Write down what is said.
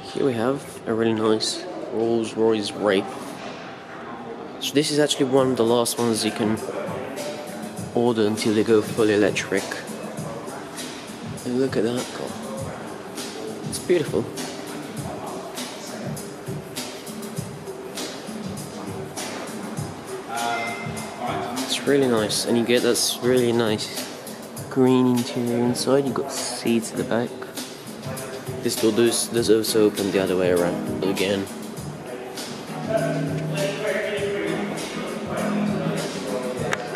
Here we have a really nice Rolls-Royce Wraith. So this is actually one of the last ones you can order until they go fully electric. And look at that car. It's beautiful. It's really nice, and you get this really nice green interior inside. You've got seats at the back. This door does also open the other way around again.